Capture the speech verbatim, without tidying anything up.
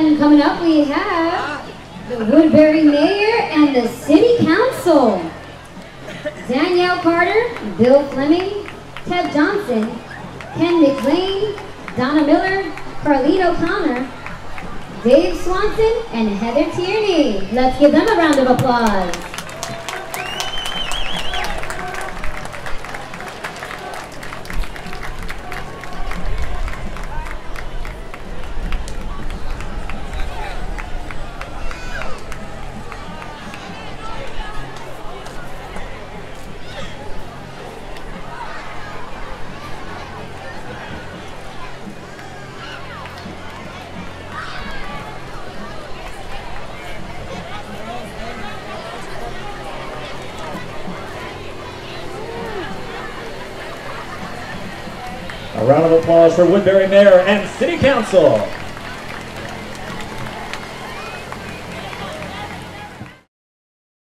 And coming up, we have the Woodbury Mayor and the City Council. Danielle Carter, Bill Fleming, Ted Johnson, Ken McLean, Donna Miller, Carlene O'Connor, Dave Swanson, and Heather Tierney. Let's give them a round of applause. A round of applause for Woodbury Mayor and City Council.